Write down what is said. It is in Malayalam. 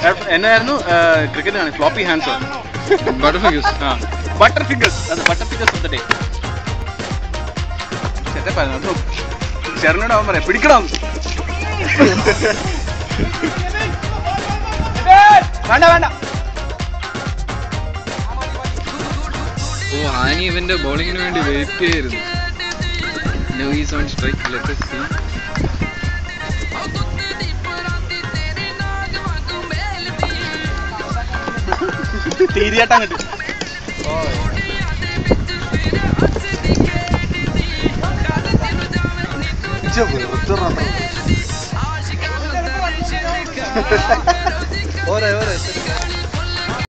എന്നായിരുന്നു ക്രിക്കറ്റ് ആണ് floppy hands butter figures butter figures അത് butter figures of the day ചേട്ടാ ചേട്ടനോട് അവൻ പറയാം പിടിക്കണം വേണ്ട വേണ്ട ഓ ആനി ഇവന്റെ ബോളിങ്ങിന് വേണ്ടി വെയിറ്റ് ചെയ്യായിരുന്നു. Now he's on strike. Let us see. തീരിയാട്ടാൻ കിട്ടും. ഓരോ